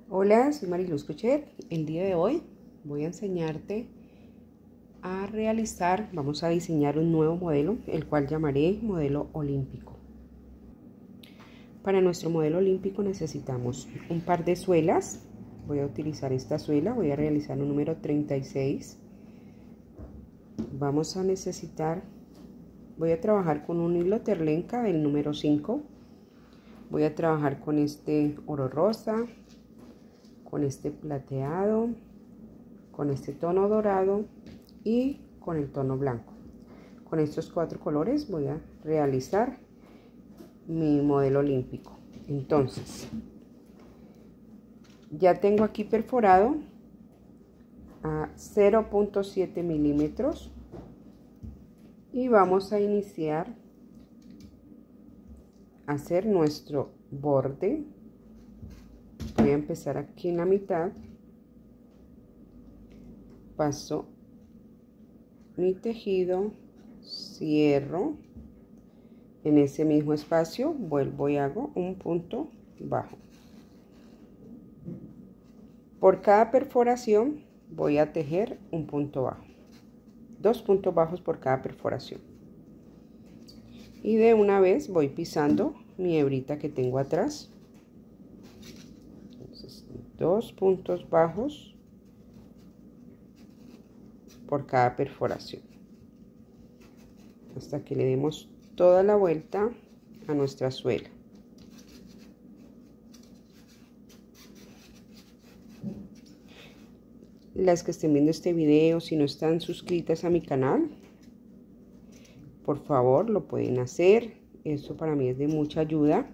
Hola, soy Mariluz Cochet. El día de hoy voy a enseñarte a realizar, vamos a diseñar un nuevo modelo, el cual llamaré modelo olímpico. Para nuestro modelo olímpico necesitamos un par de suelas. Voy a utilizar esta suela, voy a realizar un número 36. Vamos a necesitar, voy a trabajar con un hilo terlenca del número 5. Voy a trabajar con este oro rosa, con este plateado, con este tono dorado y con el tono blanco. Con estos 4 colores voy a realizar mi modelo olímpico. Entonces, ya tengo aquí perforado a 0.7 milímetros y vamos a iniciar a hacer nuestro borde. Voy a empezar aquí en la mitad, paso mi tejido, cierro en ese mismo espacio, vuelvo y hago un punto bajo. Por cada perforación voy a tejer un punto bajo, 2 puntos bajos por cada perforación, y de una vez voy pisando mi hebrita que tengo atrás. Entonces, 2 puntos bajos por cada perforación hasta que le demos toda la vuelta a nuestra suela. Las que estén viendo este video, si no están suscritas a mi canal, por favor lo pueden hacer. Esto para mí es de mucha ayuda.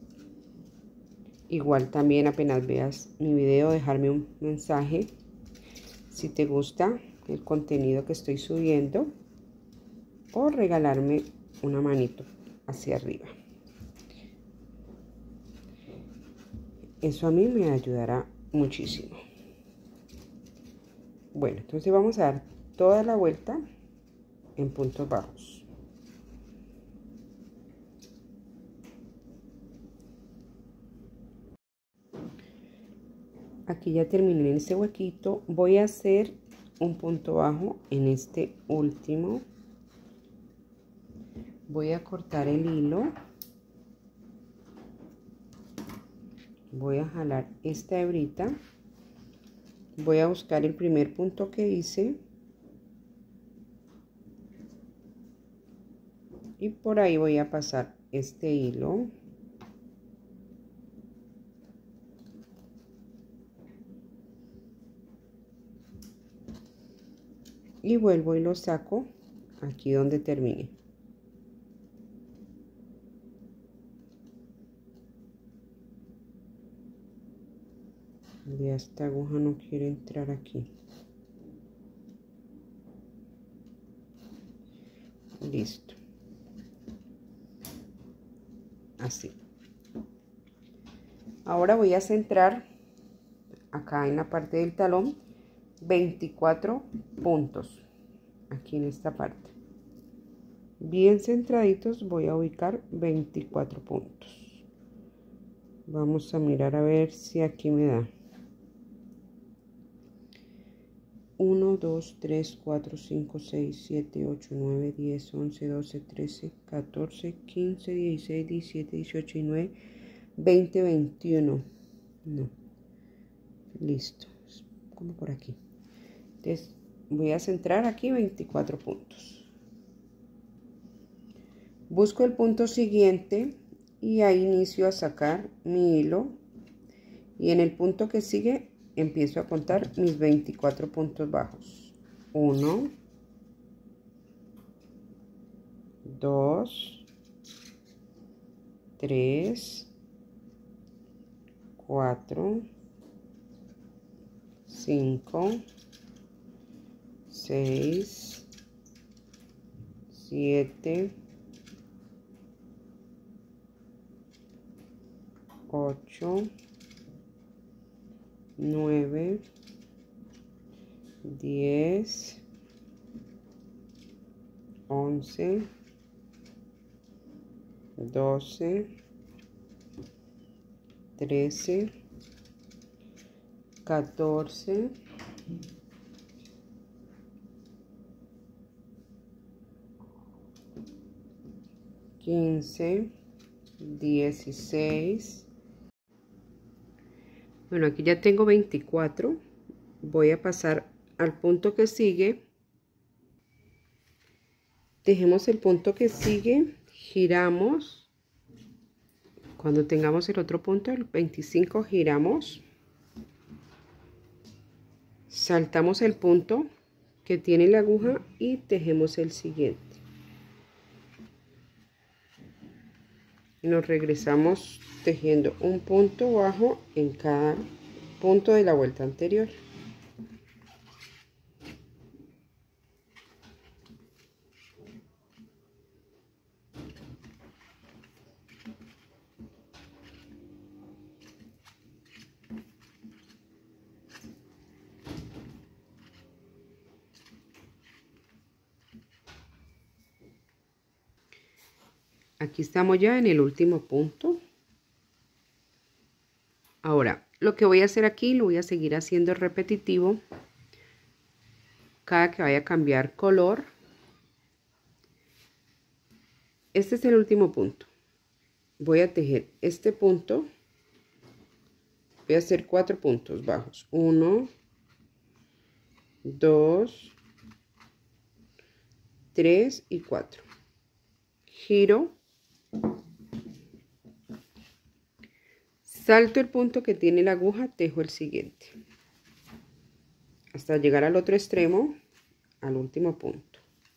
Igual también apenas veas mi video, dejarme un mensaje si te gusta el contenido que estoy subiendo, o regalarme una manito hacia arriba. Eso a mí me ayudará muchísimo. Bueno, entonces vamos a dar toda la vuelta en puntos bajos. Aquí ya terminé en este huequito. Voy a hacer un punto bajo en este último. Voy a cortar el hilo. Voy a jalar esta hebrita. Voy a buscar el primer punto que hice y por ahí voy a pasar este hilo. Y vuelvo y lo saco aquí donde terminé. Ya esta aguja no quiere entrar aquí. Listo. Así. Ahora voy a centrar acá en la parte del talón 24 puntos. Aquí en esta parte. Bien centraditos voy a ubicar 24 puntos. Vamos a mirar a ver si aquí me da. 1, 2, 3, 4, 5, 6, 7, 8, 9, 10, 11, 12, 13, 14, 15, 16, 17, 18, 19, 20, 21. No. Listo. Como por aquí. Entonces voy a centrar aquí 24 puntos. Busco el punto siguiente y ahí inicio a sacar mi hilo. Y en el punto que sigue empiezo a contar mis 24 puntos bajos. 1, 2, 3, 4, 5, 6, 7, 8, 9, 10, 11, 12, 13, 14, 15, 16. Bueno, aquí ya tengo 24. Voy a pasar al punto que sigue. Dejemos el punto que sigue, giramos. Cuando tengamos el otro punto, el 25, giramos. Saltamos el punto que tiene la aguja y tejemos el siguiente. Y nos regresamos tejiendo un punto bajo en cada punto de la vuelta anterior. Aquí estamos ya en el último punto. Ahora, lo que voy a hacer aquí, lo voy a seguir haciendo repetitivo. Cada que vaya a cambiar color. Este es el último punto. Voy a tejer este punto. Voy a hacer 4 puntos bajos. 1, 2, 3 y 4. Giro. Salto el punto que tiene la aguja, tejo el siguiente. Hasta llegar al otro extremo, al último punto.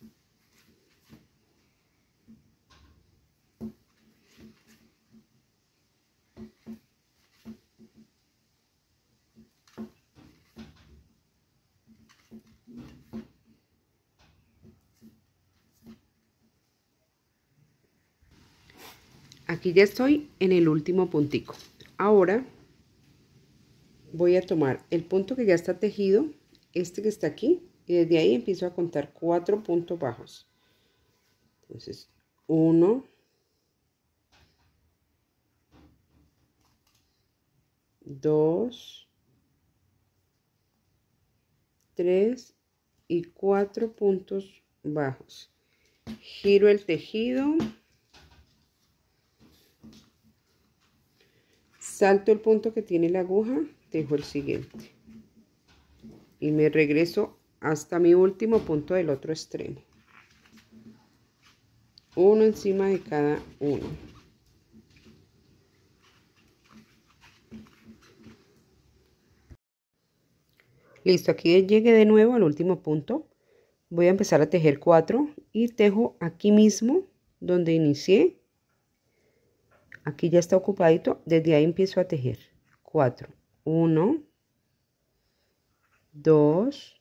Aquí ya estoy en el último puntico. Ahora voy a tomar el punto que ya está tejido, este que está aquí, y desde ahí empiezo a contar 4 puntos bajos. Entonces, 1, 2, 3 y 4 puntos bajos. Giro el tejido. Salto el punto que tiene la aguja, tejo el siguiente. Y me regreso hasta mi último punto del otro extremo. Uno encima de cada uno. Listo, aquí llegué de nuevo al último punto. Voy a empezar a tejer 4 y tejo aquí mismo donde inicié. Aquí ya está ocupadito, desde ahí empiezo a tejer 4, 1, 2,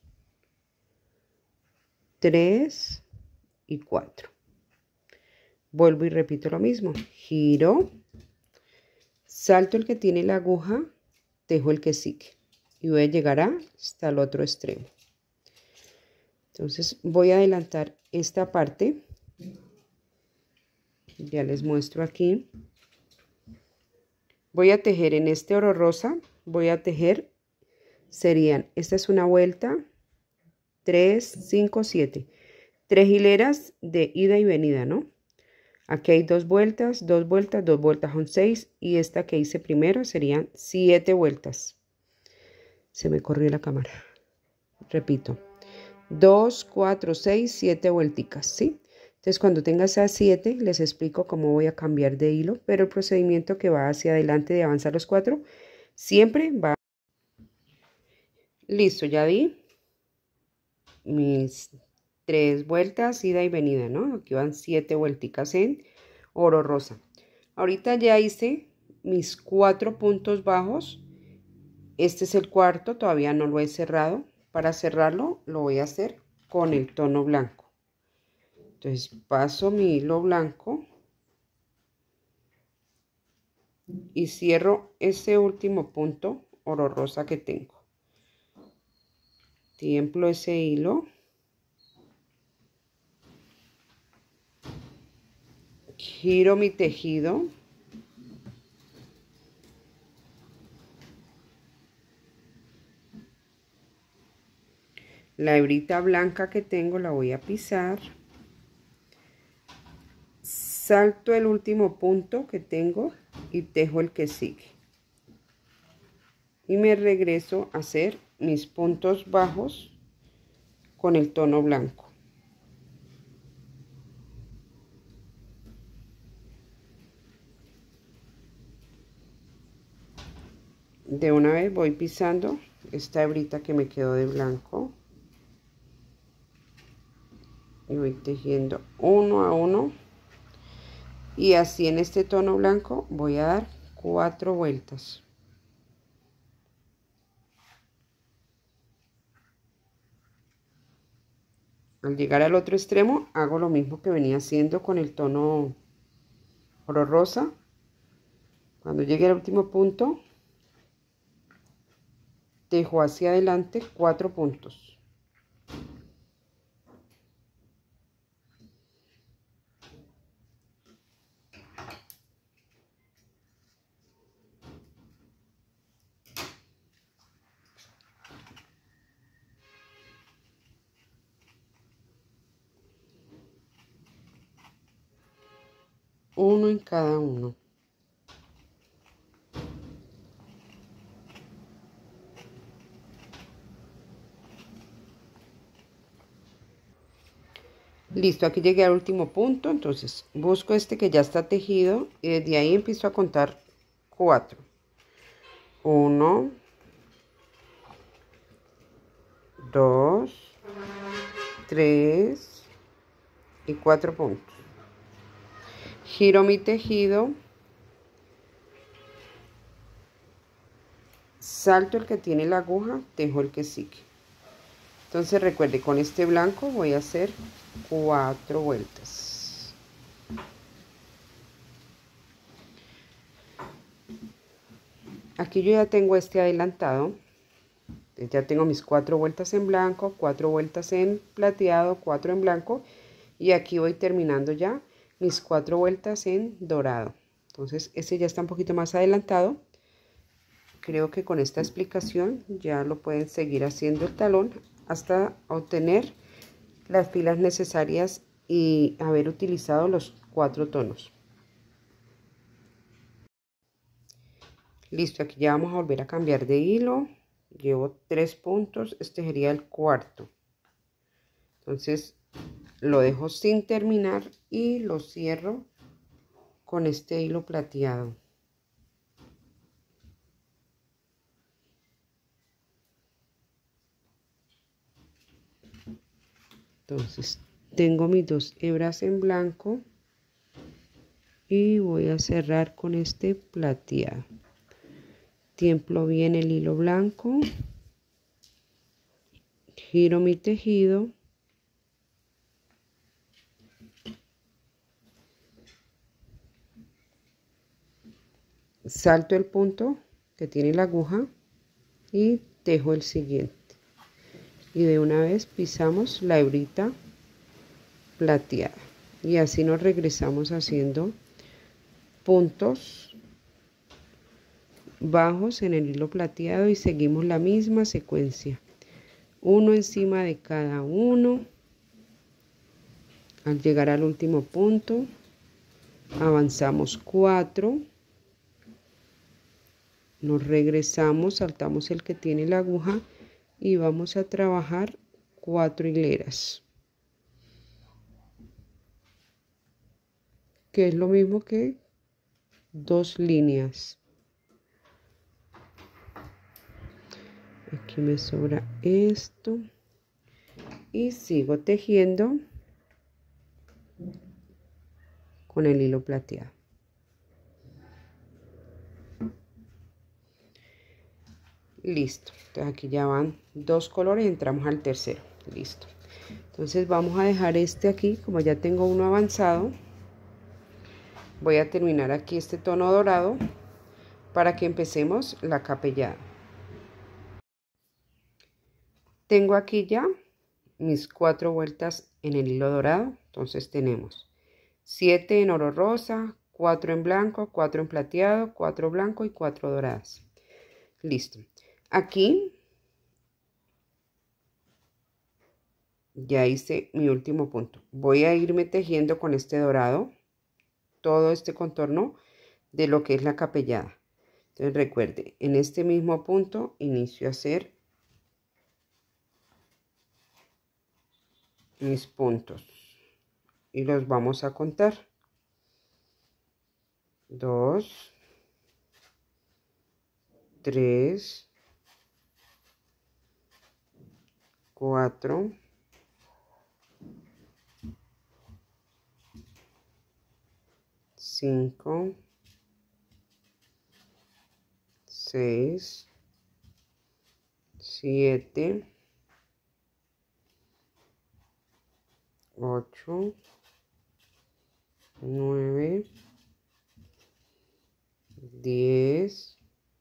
3 y 4. Vuelvo y repito lo mismo, giro, salto el que tiene la aguja, tejo el que sigue y voy a llegar hasta el otro extremo. Entonces voy a adelantar esta parte, ya les muestro aquí. Voy a tejer en este oro rosa, voy a tejer, serían, esta es una vuelta, 3, 5, 7, 3 hileras de ida y venida, ¿no? Aquí hay 2 vueltas, 2 vueltas, 2 vueltas son 6 y esta que hice primero serían 7 vueltas. Se me corrió la cámara. Repito, 2, 4, 6, 7 vuelticas, ¿sí? Entonces cuando tenga esas 7 les explico cómo voy a cambiar de hilo, pero el procedimiento que va hacia adelante de avanzar los 4 siempre va. Listo, ya di mis 3 vueltas ida y venida, ¿no? Aquí van 7 vuelticas en oro rosa. Ahorita ya hice mis 4 puntos bajos. Este es el cuarto, todavía no lo he cerrado. Para cerrarlo lo voy a hacer con el tono blanco. Entonces paso mi hilo blanco y cierro ese último punto oro rosa que tengo. Tiemplo ese hilo. Giro mi tejido. La hebrita blanca que tengo la voy a pisar. Salto el último punto que tengo y tejo el que sigue. Y me regreso a hacer mis puntos bajos con el tono blanco. De una vez voy pisando esta hebrita que me quedó de blanco y voy tejiendo uno a uno, y así en este tono blanco voy a dar 4 vueltas. Al llegar al otro extremo hago lo mismo que venía haciendo con el tono oro rosa. Cuando llegue al último punto, tejo hacia adelante 4 puntos. Uno en cada uno. Listo, aquí llegué al último punto, entonces busco este que ya está tejido y desde ahí empiezo a contar 4. 1, 2, 3 y 4 puntos. Giro mi tejido, salto el que tiene la aguja, tejo el que sigue. Entonces recuerde, con este blanco voy a hacer 4 vueltas. Aquí yo ya tengo este adelantado. Ya tengo mis 4 vueltas en blanco, 4 vueltas en plateado, 4 en blanco, y aquí voy terminando ya mis 4 vueltas en dorado. Entonces este ya está un poquito más adelantado. Creo que con esta explicación ya lo pueden seguir haciendo el talón hasta obtener las filas necesarias y haber utilizado los 4 tonos. Listo, aquí ya vamos a volver a cambiar de hilo. Llevo 3 puntos, este sería el cuarto. Entonces lo dejo sin terminar y lo cierro con este hilo plateado. Entonces tengo mis 2 hebras en blanco y voy a cerrar con este plateado. Tiemplo bien el hilo blanco, giro mi tejido, salto el punto que tiene la aguja y tejo el siguiente, y de una vez pisamos la hebrita plateada y así nos regresamos haciendo puntos bajos en el hilo plateado y seguimos la misma secuencia, uno encima de cada uno. Al llegar al último punto avanzamos 4, nos regresamos, saltamos el que tiene la aguja y vamos a trabajar 4 hileras, que es lo mismo que 2 líneas. Aquí me sobra esto y sigo tejiendo con el hilo plateado. Listo, entonces aquí ya van 2 colores y entramos al tercero. Listo, entonces vamos a dejar este aquí, como ya tengo uno avanzado. Voy a terminar aquí este tono dorado para que empecemos la capellada. Tengo aquí ya mis 4 vueltas en el hilo dorado. Entonces tenemos 7 en oro rosa, 4 en blanco, 4 en plateado, 4 blanco y 4 doradas. Listo. Aquí Ya hice mi último punto. Voy a irme tejiendo con este dorado todo este contorno de lo que es la capellada. Entonces recuerde, en este mismo punto inicio a hacer mis puntos y los vamos a contar. 2, 3, 4, 5, 6, 7, 8, 9, 10,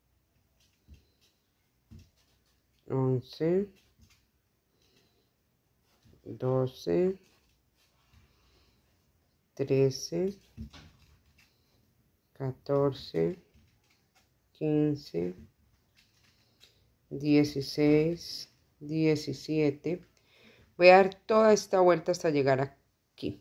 11, 12, 13, 14, 15, 16, 17. Voy a dar toda esta vuelta hasta llegar aquí.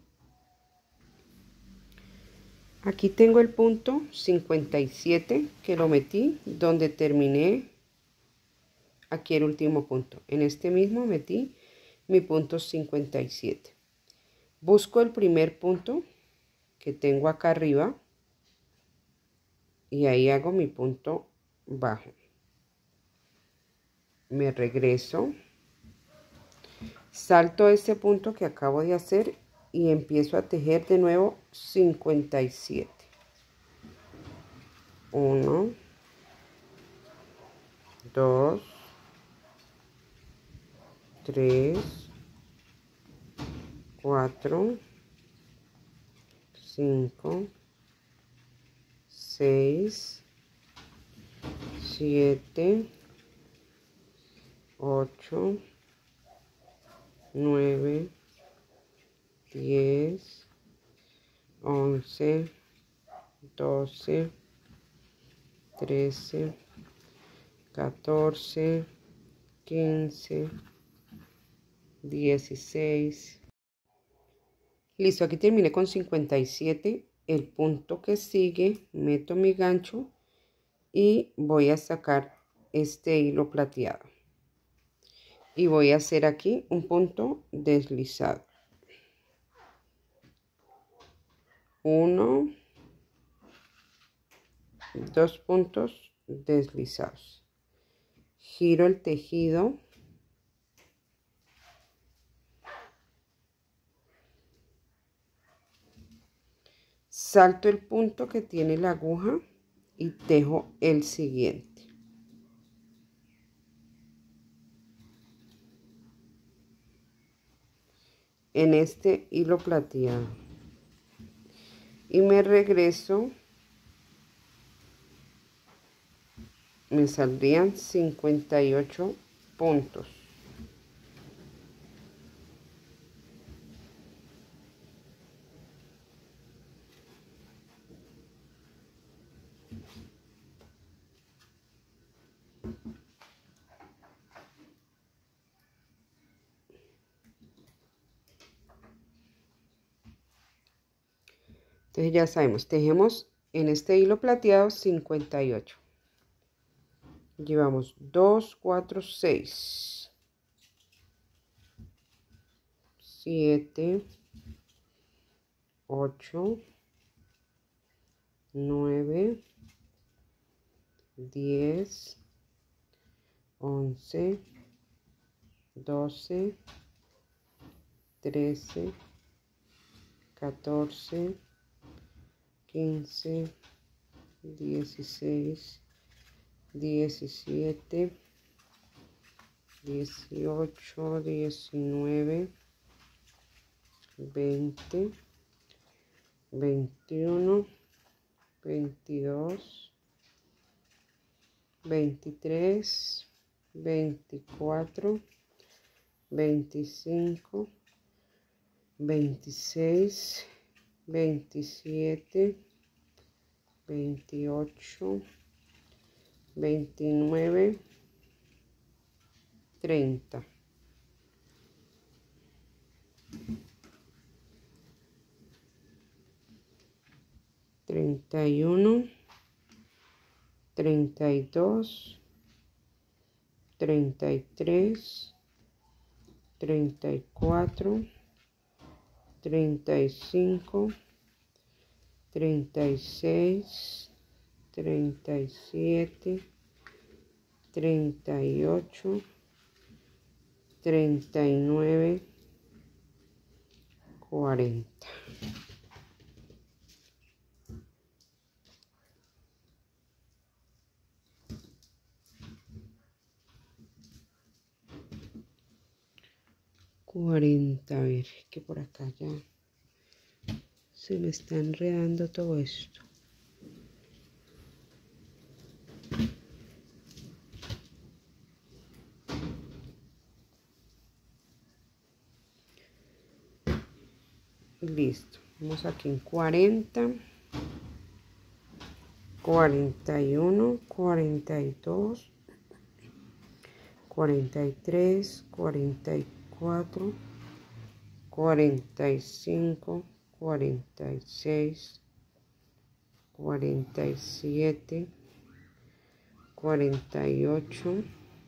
Aquí tengo el punto 57 que lo metí donde terminé aquí el último punto. En este mismo metí mi punto 57. Busco el primer punto que tengo acá arriba y ahí hago mi punto bajo. Me regreso, salto ese punto que acabo de hacer y empiezo a tejer de nuevo 57. 1, 2, 3, 4, 5, 6, 7, 8, 9, 10, 11, 12, 13, 14, 15, 16. Listo, aquí terminé con 57. El punto que sigue, meto mi gancho y voy a sacar este hilo plateado. Y voy a hacer aquí un punto deslizado. 1, 2 puntos deslizados. Giro el tejido. Salto el punto que tiene la aguja y tejo el siguiente. En este hilo plateado. Y me regreso. Me saldrían 58 puntos. Entonces ya sabemos, tejemos en este hilo plateado 58. Llevamos 2, 4, 6, 7, 8, 9, 10, 11, 12, 13, 14, 15, 16, 17, 18, 19, 20, 21, 22, 23, 24, 25, 26, 27, 28, 29, 30. 31, 32, 33, 34, 35, 36, 37, 38, 39, 40. A ver, que por acá ya se me está enredando todo esto. Listo, vamos aquí en 40, 41, 42, 43, 44, 45, 46, 47, 48,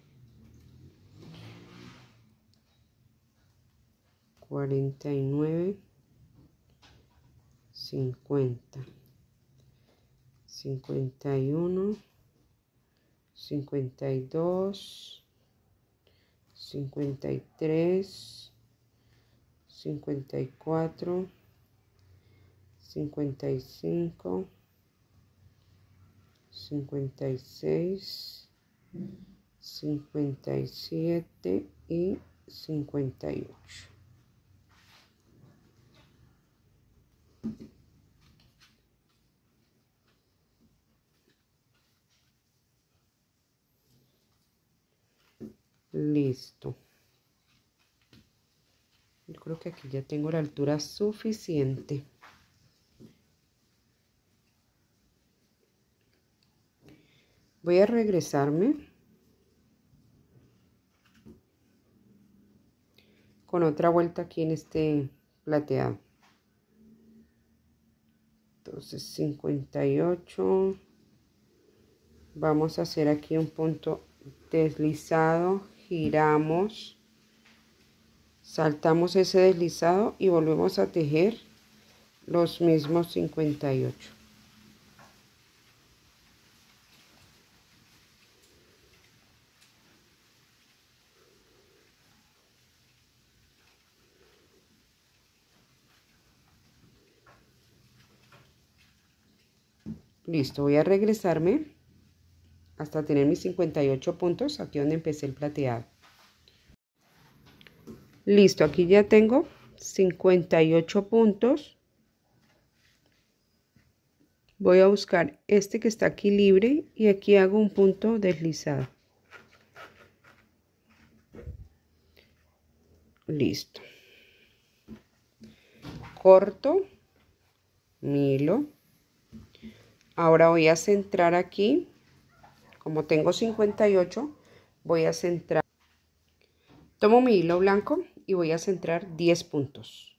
49, 50, 51, 52, 53, 54, 55, 56, 57 y 58. Listo. Yo creo que aquí ya tengo la altura suficiente. Voy a regresarme con otra vuelta aquí en este plateado. Entonces 58. Vamos a hacer aquí un punto deslizado, giramos, saltamos ese deslizado y volvemos a tejer los mismos 58. Listo, voy a regresarme hasta tener mis 58 puntos, aquí donde empecé el plateado. Listo, aquí ya tengo 58 puntos. Voy a buscar este que está aquí libre y aquí hago un punto deslizado. Listo. Corto mi hilo. Ahora voy a centrar aquí. Como tengo 58, voy a centrar. Tomo mi hilo blanco y voy a centrar 10 puntos.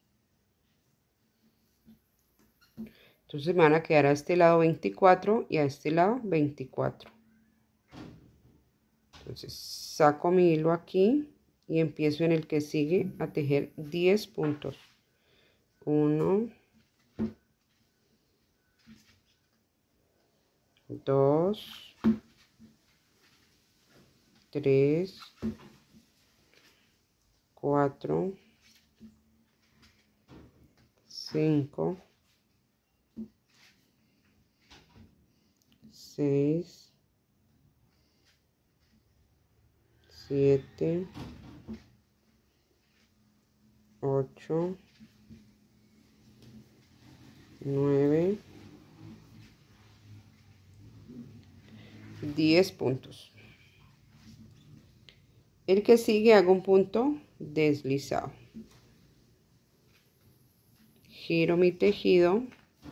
Entonces me van a quedar a este lado 24 y a este lado 24. Entonces saco mi hilo aquí y empiezo en el que sigue a tejer 10 puntos. 1, 2, 3, 4, 5, 6, 7, 8, 9, 10 puntos. El que sigue hago un punto deslizado. Giro mi tejido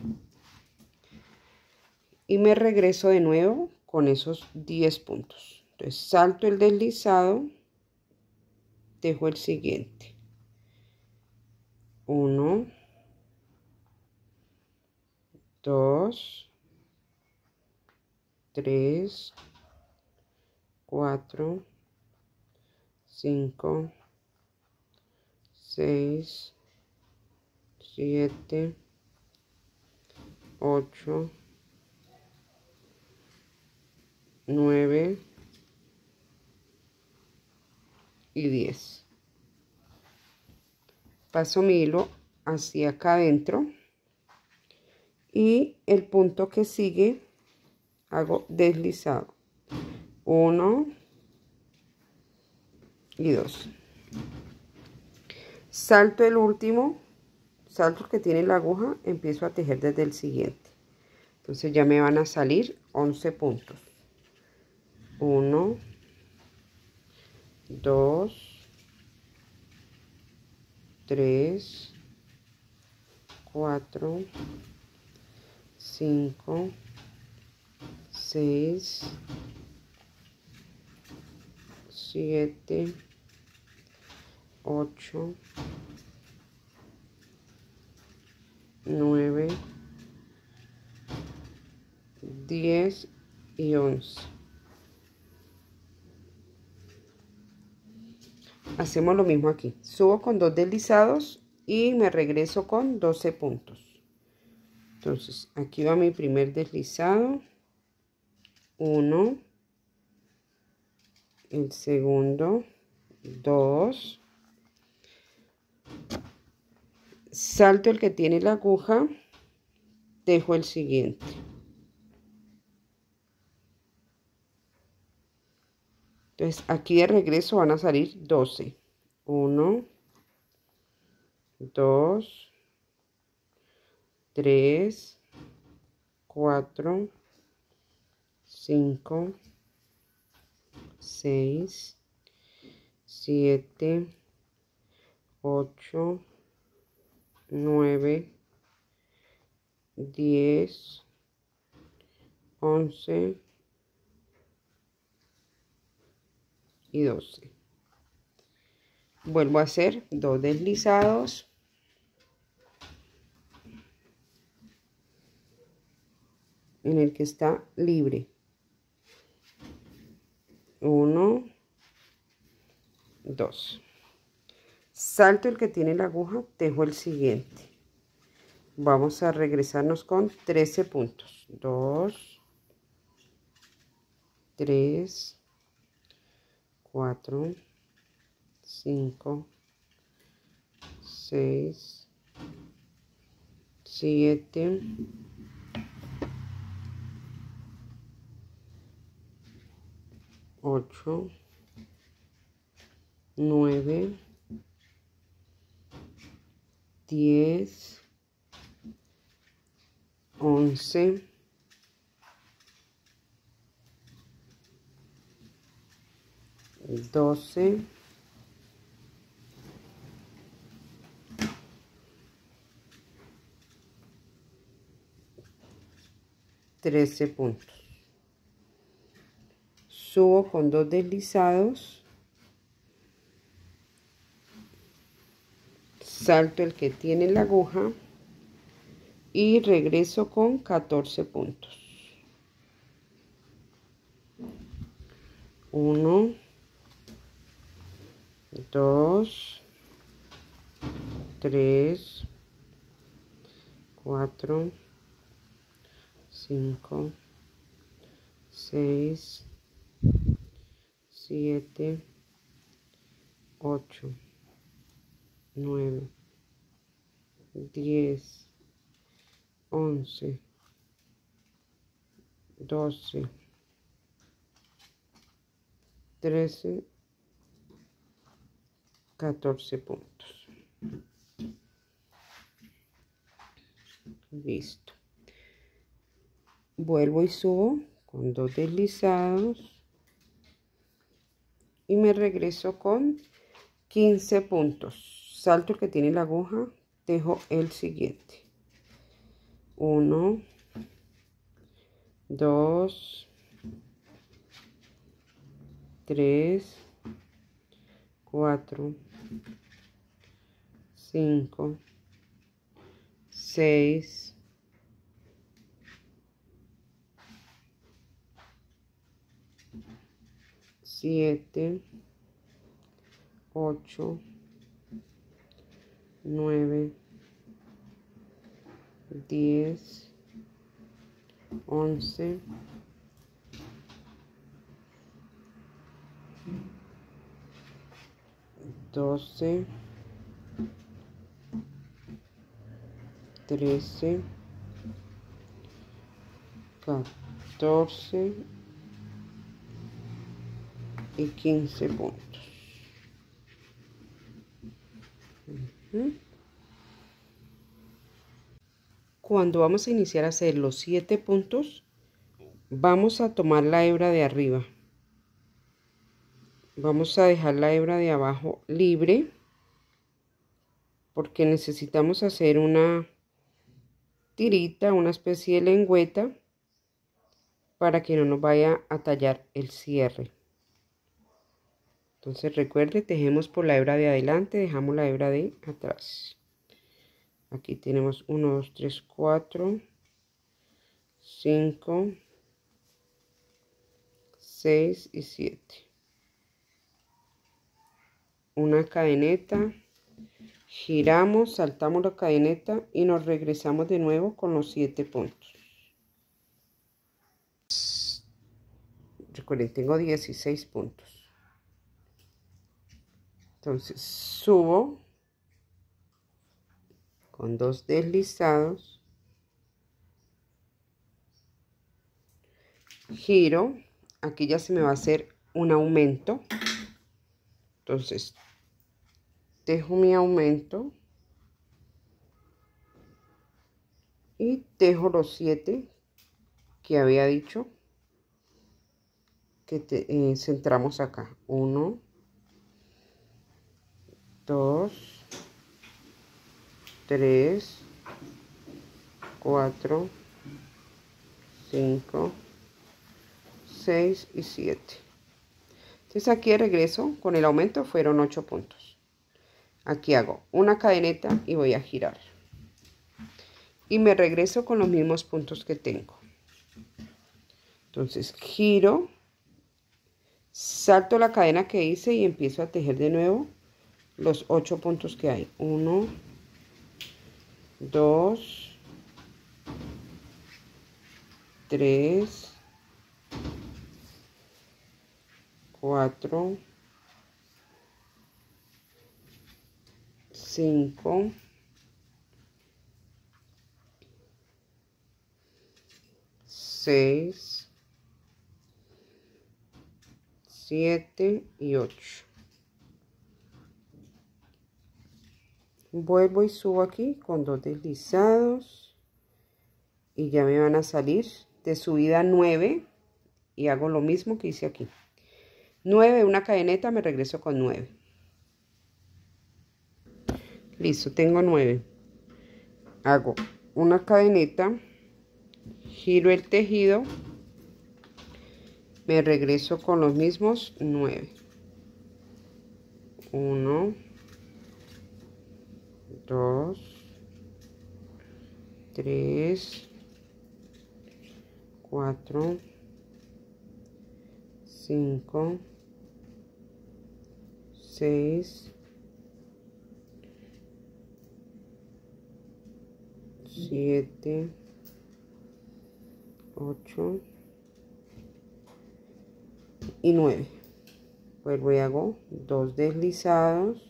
y me regreso de nuevo con esos 10 puntos. Entonces salto el deslizado, tejo el siguiente. 1, 2, 3, 4, 5, 6, 7, 8, 9 y 10. Paso mi hilo hacia acá adentro y el punto que sigue hago deslizado 1 y 2, salto el último salto que tiene la aguja, empiezo a tejer desde el siguiente. Entonces ya me van a salir 11 puntos. 1, 2, 3, 4, 5, 6, 7, 8, 9, 10 y 11. Hacemos lo mismo aquí. Subo con 2 deslizados y me regreso con 12 puntos. Entonces aquí va mi primer deslizado. 1, el segundo, 2, salto el que tiene la aguja, tejo el siguiente. Entonces aquí de regreso van a salir 12. 1, 2, 3, 4, 5, 6, 7, 8, 9, 10, 11 y 12. Vuelvo a hacer 2 deslizados. En el que está libre. 1, 2. Salto el que tiene la aguja, tejo el siguiente. Vamos a regresarnos con 13 puntos. 2, 3, 4, 5, 6, 7, 8, 9, 10, 11, 12, 13 puntos. Subo con 2 deslizados, salto el que tiene la aguja y regreso con 14 puntos. 1, 2, 3, 4, 5, 6, 7, 8, 9, 10, 11, 12, 13, 14 puntos. Listo. Vuelvo y subo con 2 deslizados y me regreso con 15 puntos. Salto el que tiene la aguja, tejo el siguiente. 1, 2, 3, 4, 5, 6, 7, 8, 9, 10, 11, 12, 13, 14 y 15 puntos. Cuando vamos a iniciar a hacer los 7 puntos, vamos a tomar la hebra de arriba. Vamos a dejar la hebra de abajo libre porque necesitamos hacer una tirita, una especie de lengüeta para que no nos vaya a tallar el cierre. Entonces recuerde, tejemos por la hebra de adelante, dejamos la hebra de atrás. Aquí tenemos 1, 2, 3, 4, 5, 6 y 7. Una cadeneta, giramos, saltamos la cadeneta y nos regresamos de nuevo con los 7 puntos. Recuerden, tengo 16 puntos. Entonces subo con 2 deslizados, giro, aquí ya se me va a hacer un aumento. Entonces tejo mi aumento y tejo los 7 que había dicho que centramos acá. 1, 2, 3, 4, 5, 6 y 7. Entonces aquí de regreso con el aumento fueron 8 puntos. Aquí hago una cadeneta y voy a girar. Y me regreso con los mismos puntos que tengo. Entonces giro, salto la cadena que hice y empiezo a tejer de nuevo los 8 puntos que hay. 1, 2, 3, 4, 5, 6, 7 y 8. Vuelvo y subo aquí con 2 deslizados y ya me van a salir de subida 9 y hago lo mismo que hice aquí. 9, una cadeneta, me regreso con 9. Listo, tengo 9. Hago una cadeneta, giro el tejido, me regreso con los mismos 9. 1, 2, 3, 4, 5, 6, 7, 8 y 9. Vuelvo y hago 2 deslizados,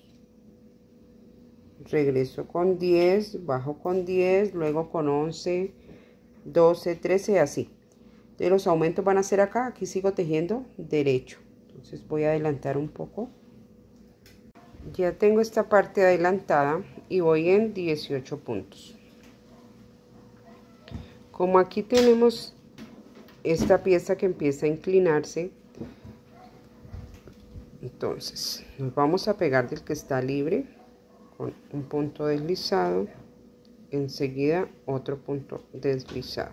regreso con 10, bajo con 10, luego con 11, 12, 13 así. Entonces los aumentos van a ser acá, aquí sigo tejiendo derecho. Entonces voy a adelantar un poco. Ya tengo esta parte adelantada y voy en 18 puntos. Como aquí tenemos esta pieza que empieza a inclinarse, entonces nos vamos a pegar del que está libre con un punto deslizado, enseguida otro punto deslizado,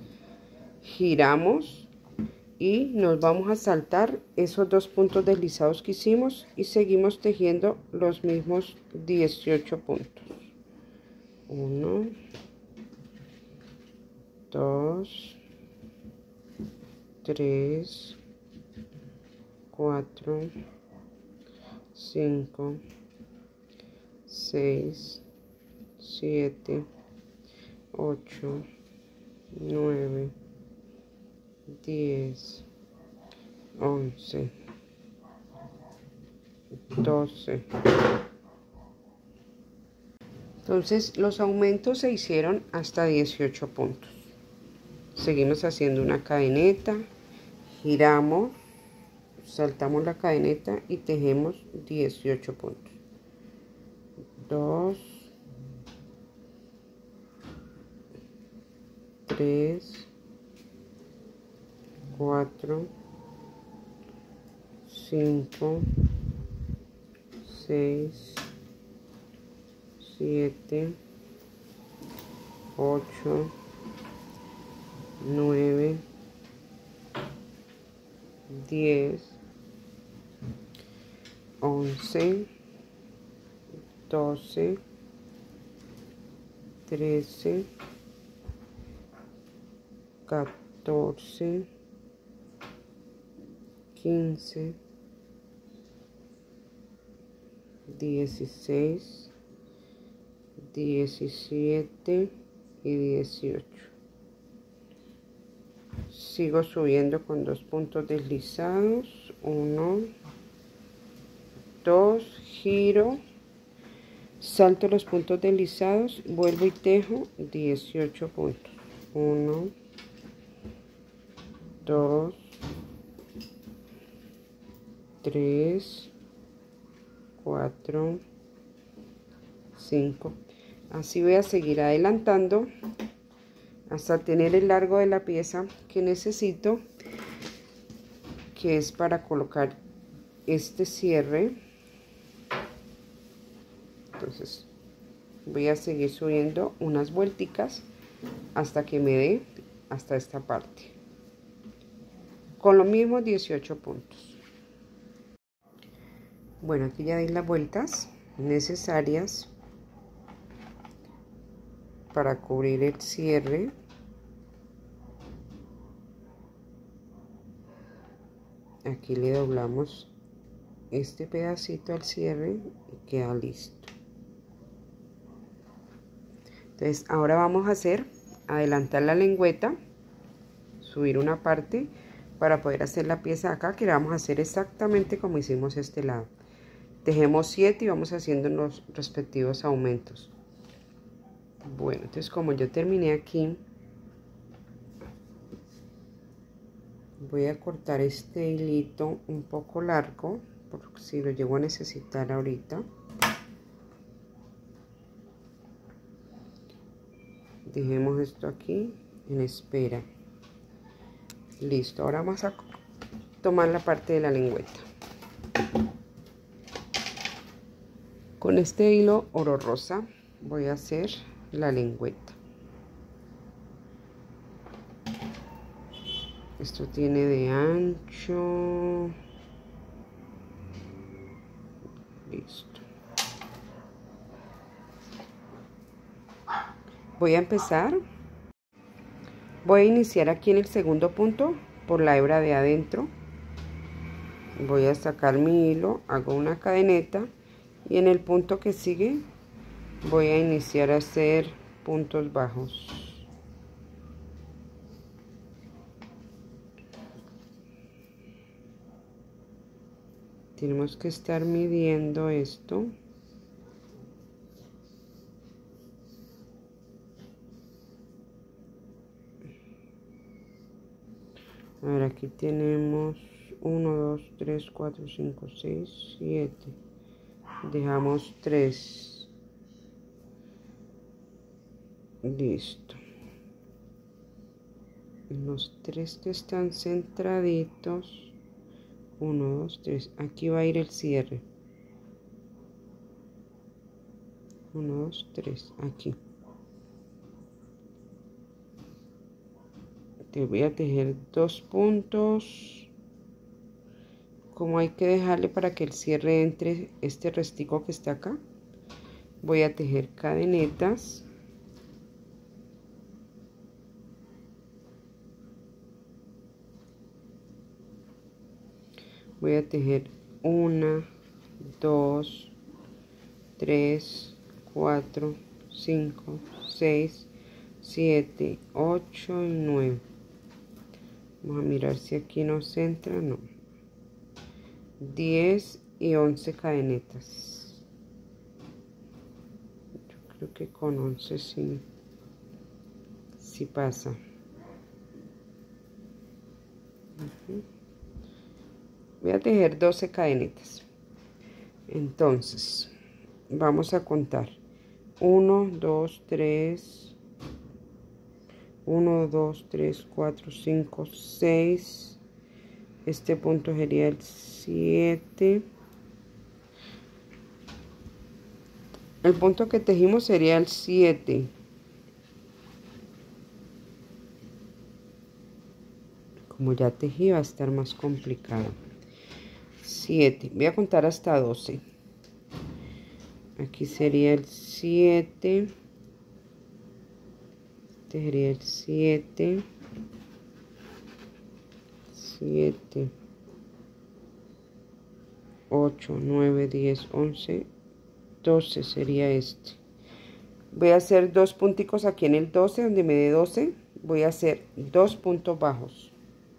giramos y nos vamos a saltar esos 2 puntos deslizados que hicimos y seguimos tejiendo los mismos 18 puntos. 1, 2, 3, 4, 5, 6, 7, 8, 9, 10, 11, 12. Entonces los aumentos se hicieron hasta 18 puntos. Seguimos haciendo una cadeneta, giramos, saltamos la cadeneta y tejemos 18 puntos. 2, 3, 4, 5, 6, 7, 8, 9, 10, 11, 12, 13, 14, 15, 16, 17 y 18. Sigo subiendo con 2 puntos deslizados, 1, 2, giro, salto los puntos deslizados, vuelvo y tejo 18 puntos. 1, 2, 3, 4, 5. Así voy a seguir adelantando hasta tener el largo de la pieza que necesito, que es para colocar este cierre. Entonces voy a seguir subiendo unas vuelticas hasta que me dé hasta esta parte, con los mismos 18 puntos. Bueno, aquí ya di las vueltas necesarias para cubrir el cierre. Aquí le doblamos este pedacito al cierre y queda listo. Entonces ahora vamos a adelantar la lengüeta, subir una parte para poder hacer la pieza acá, que la vamos a hacer exactamente como hicimos este lado. Tejemos 7 y vamos haciendo los respectivos aumentos. Bueno, entonces como yo terminé aquí, voy a cortar este hilito un poco largo, porque si lo llego a necesitar ahorita. Dejemos esto aquí en espera. Listo, ahora vamos a tomar la parte de la lengüeta. Con este hilo oro rosa voy a hacer la lengüeta. Esto tiene de ancho. Listo. Voy a empezar. Voy a iniciar aquí en el segundo punto por la hebra de adentro. Voy a sacar mi hilo, hago una cadeneta y en el punto que sigue voy a iniciar a hacer puntos bajos. Tenemos que estar midiendo esto. A ver, aquí tenemos 1, 2, 3, 4, 5, 6, 7. Dejamos 3. Listo. Los 3 que están centraditos. 1, 2, 3. Aquí va a ir el cierre. 1, 2, 3. Aquí. Te voy a tejer 2 puntos. Como hay que dejarle para que el cierre entre este restico que está acá, voy a tejer cadenetas. Voy a tejer 1, 2, 3, 4, 5, 6, 7, 8 y 9. Vamos a mirar si aquí nos entra. No. 10 y 11 cadenetas. Yo creo que con 11 sí pasa. Voy a tejer 12 cadenetas. Entonces vamos a contar 1, 2, 3, 1, 2, 3, 4, 5, 6. Este punto sería el 7. El punto que tejimos sería el 7. Como ya tejí, va a estar más complicado. 7. Voy a contar hasta 12. Aquí sería el 7. Este sería el 7. 7, 8, 9, 10, 11, 12 sería este. Voy a hacer 2 punticos aquí en el 12, donde me dé 12. Voy a hacer 2 puntos bajos.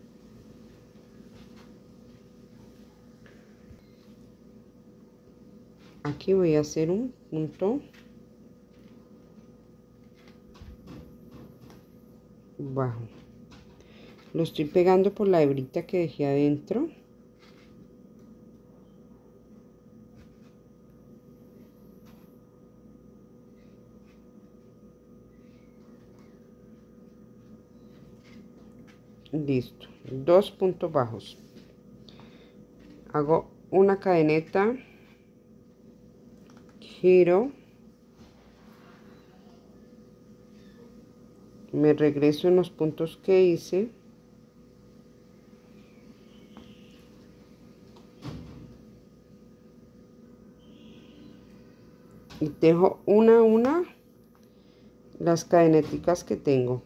Aquí voy a hacer un punto bajo. Lo estoy pegando por la hebrita que dejé adentro. Listo, 2 puntos bajos. Hago una cadeneta, giro, me regreso en los puntos que hice, y tejo una a una las cadeneticas que tengo.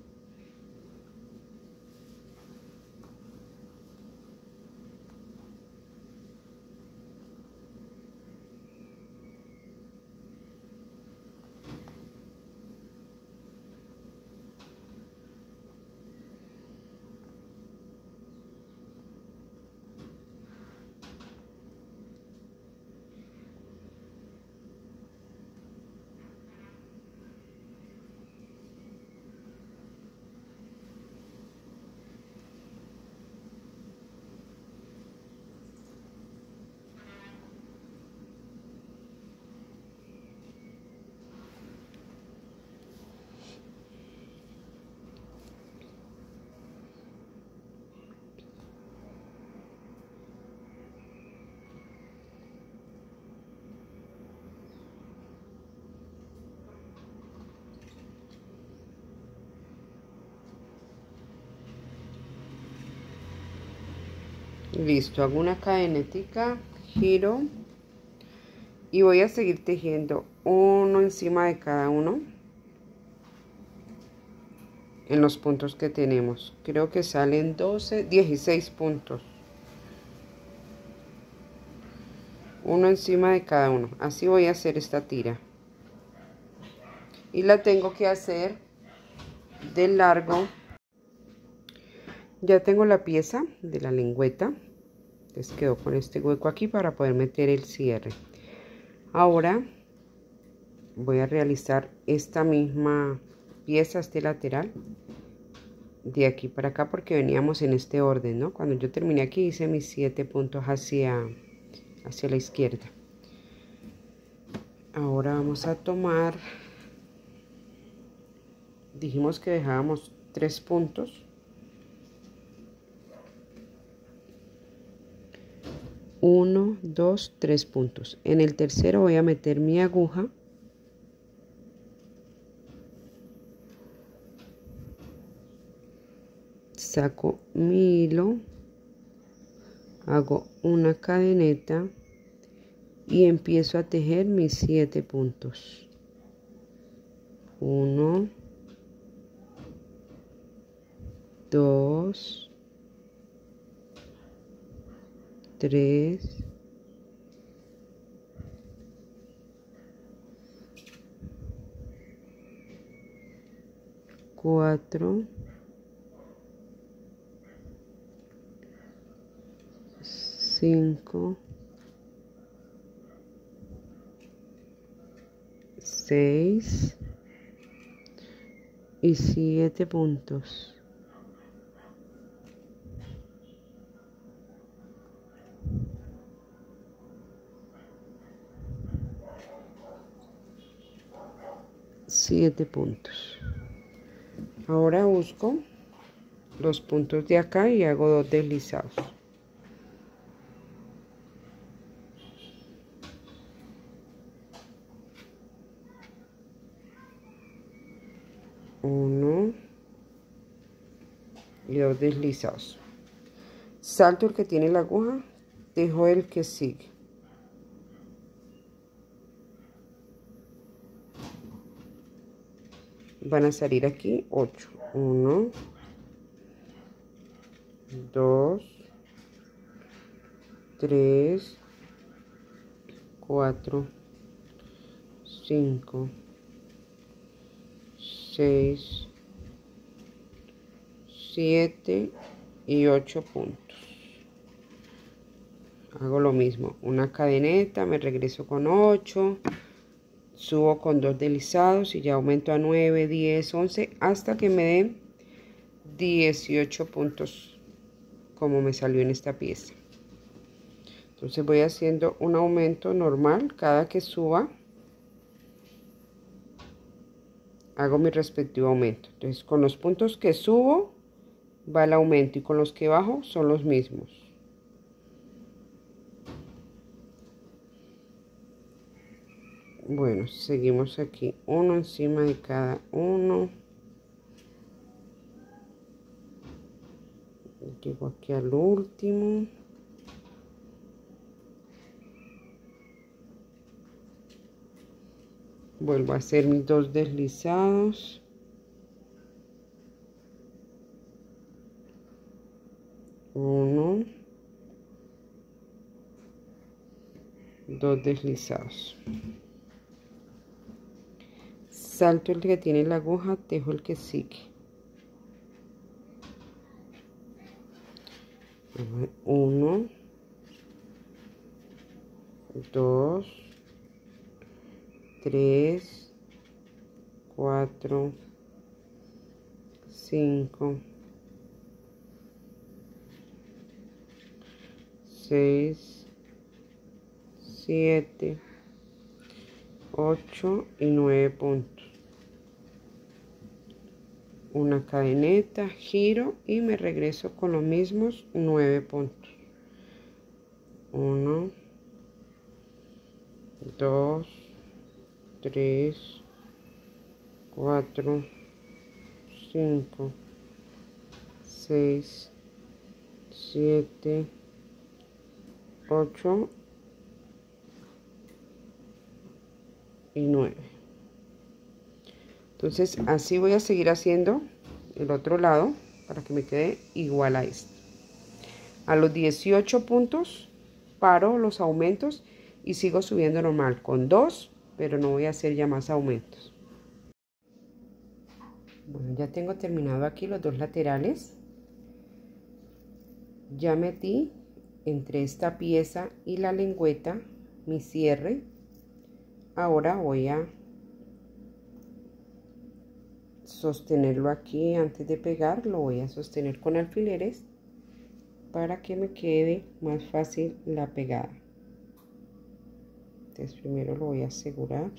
Listo, hago una cadenetica, giro y voy a seguir tejiendo uno encima de cada uno en los puntos que tenemos. Creo que salen 12, 16 puntos. Uno encima de cada uno. Así voy a hacer esta tira. Y la tengo que hacer de largo. Ya tengo la pieza de la lengüeta. Les quedo con este hueco aquí para poder meter el cierre. Ahora voy a realizar esta misma pieza, este lateral, de aquí para acá, porque veníamos en este orden, ¿no? Cuando yo terminé aquí hice mis 7 puntos hacia la izquierda. Ahora vamos a tomar, dijimos que dejábamos 3 puntos. 1, 2, 3 puntos. En el tercero voy a meter mi aguja. Saco mi hilo, hago una cadeneta y empiezo a tejer mis 7 puntos. 1, 2, 3, 4, 5, 6 y 7 puntos. Siete puntos. Ahora busco los puntos de acá y hago 2 deslizados. Uno y 2 deslizados. Salto el que tiene la aguja, dejo el que sigue. Van a salir aquí 8. 1, 2, 3, 4, 5, 6, 7 y 8 puntos. Hago lo mismo, una cadeneta, me regreso con 8, subo con 2 deslizados y ya aumento a 9, 10, 11 hasta que me den 18 puntos como me salió en esta pieza. Entonces voy haciendo un aumento normal cada que suba, hago mi respectivo aumento. Entonces con los puntos que subo va el aumento y con los que bajo son los mismos. Bueno, seguimos aquí uno encima de cada uno. Llego aquí al último. Vuelvo a hacer mis 2 deslizados. Uno, 2 deslizados. Salto el que tiene la aguja, dejo el que sigue. 1, 2, 3, 4, 5, 6, 7, 8 y 9 puntos. Una cadeneta, giro y me regreso con los mismos 9 puntos. 1, 2, 3, 4, 5, 6, 7, 8 y 9. Entonces así voy a seguir haciendo el otro lado para que me quede igual a este. A los 18 puntos paro los aumentos y sigo subiendo normal con 2, pero no voy a hacer ya más aumentos. Bueno, ya tengo terminado aquí los 2 laterales. Ya metí entre esta pieza y la lengüeta mi cierre. Ahora voy a sostenerlo aquí antes de pegar, lo voy a sostener con alfileres para que me quede más fácil la pegada. Entonces primero lo voy a asegurar.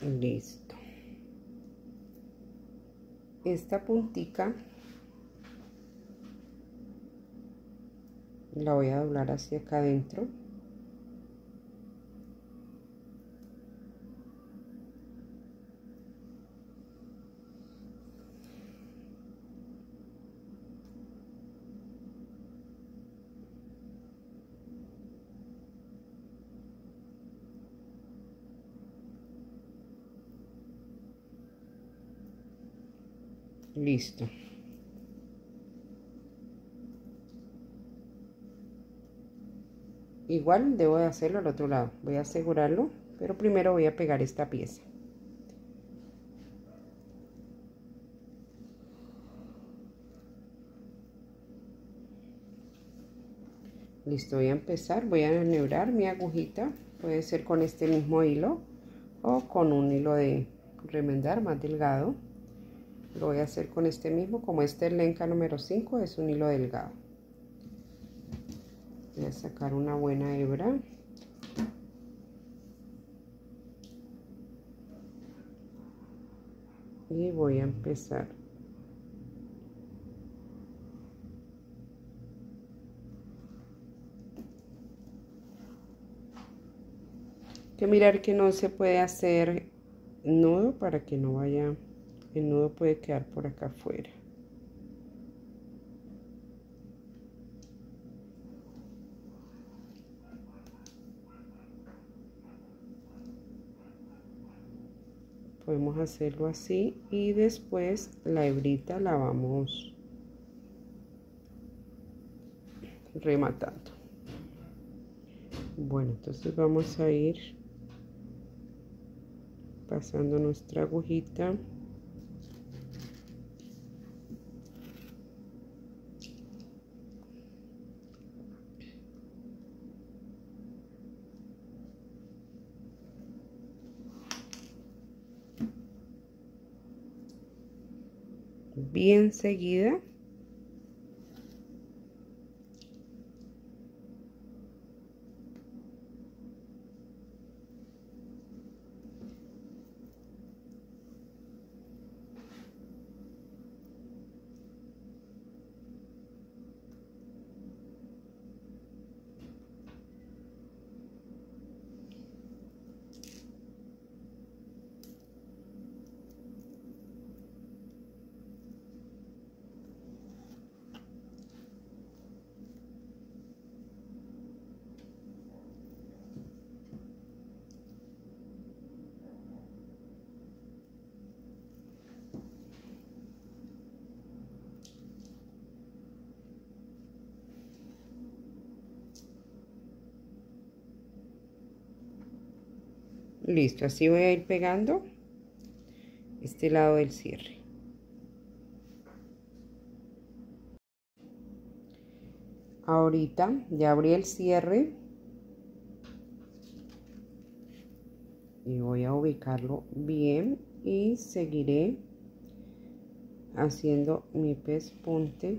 Listo. Esta puntica la voy a doblar hacia acá adentro. Listo. Igual debo de hacerlo al otro lado. Voy a asegurarlo, pero primero voy a pegar esta pieza. Listo, voy a empezar. Voy a enhebrar mi agujita. Puede ser con este mismo hilo o con un hilo de remendar más delgado. Lo voy a hacer con este mismo, como este lenca número 5 es un hilo delgado. Voy a sacar una buena hebra. Y voy a empezar. Que mirar que no se puede hacer nudo para que no vaya, el nudo puede quedar por acá afuera. Podemos hacerlo así y después la hebrita la vamos rematando. Bueno, entonces vamos a ir pasando nuestra agujita. Bien seguida. Listo, así voy a ir pegando este lado del cierre. Ahorita ya abrí el cierre y voy a ubicarlo bien y seguiré haciendo mi pespunte.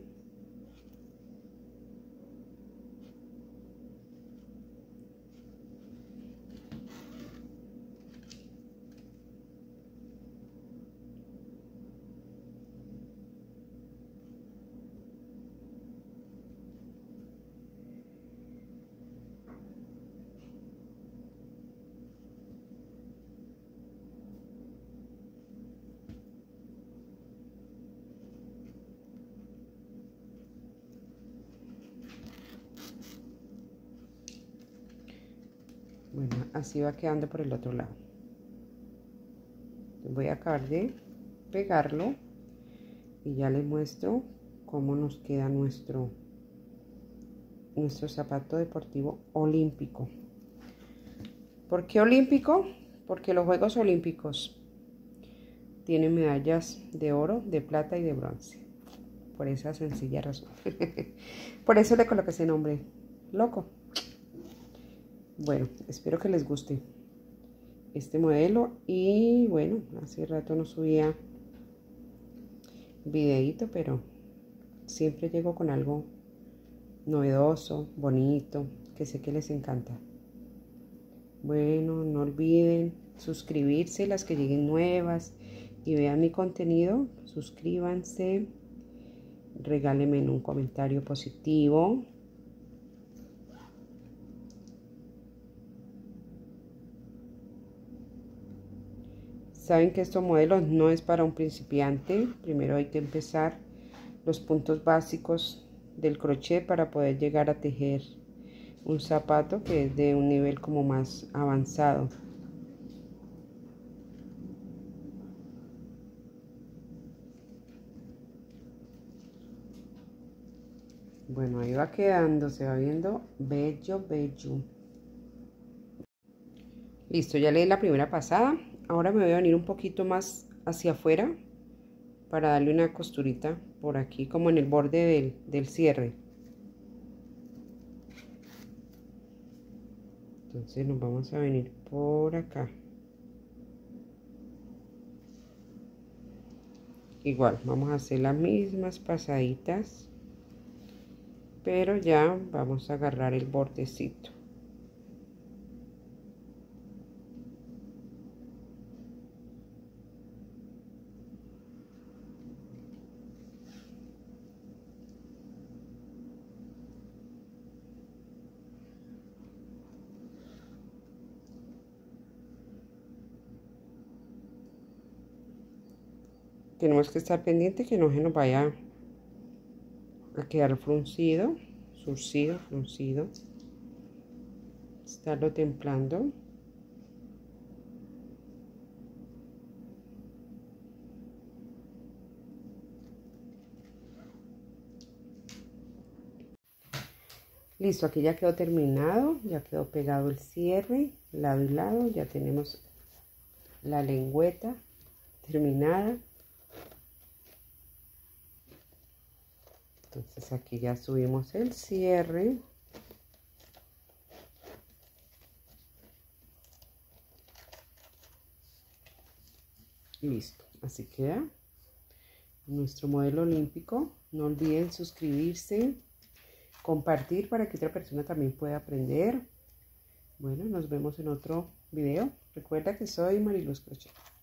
Bueno, así va quedando por el otro lado. Voy a acabar de pegarlo y ya les muestro cómo nos queda nuestro zapato deportivo olímpico. ¿Por qué olímpico? Porque los Juegos Olímpicos tienen medallas de oro, de plata y de bronce. Por esa sencilla razón. Por eso le coloqué ese nombre, loco. Bueno, espero que les guste este modelo. Y bueno, hace rato no subía videito, pero siempre llego con algo novedoso, bonito, que sé que les encanta. Bueno, no olviden suscribirse, las que lleguen nuevas y vean mi contenido, suscríbanse, regálenme un comentario positivo. Saben que estos modelos no es para un principiante, primero hay que empezar los puntos básicos del crochet para poder llegar a tejer un zapato que es de un nivel como más avanzado. Bueno, ahí va quedando, se va viendo bello, bello. Listo, ya le di la primera pasada. Ahora me voy a venir un poquito más hacia afuera para darle una costurita por aquí, como en el borde del cierre. Entonces nos vamos a venir por acá. Igual, vamos a hacer las mismas pasaditas, pero ya vamos a agarrar el bordecito. Tenemos que estar pendiente que no se nos vaya a quedar fruncido, surcido, fruncido. Estarlo templando. Listo, aquí ya quedó terminado, ya quedó pegado el cierre, lado y lado, ya tenemos la lengüeta terminada. Entonces aquí ya subimos el cierre. Listo, así queda nuestro modelo olímpico. No olviden suscribirse, compartir para que otra persona también pueda aprender. Bueno, nos vemos en otro video. Recuerda que soy Mariluz Crochet.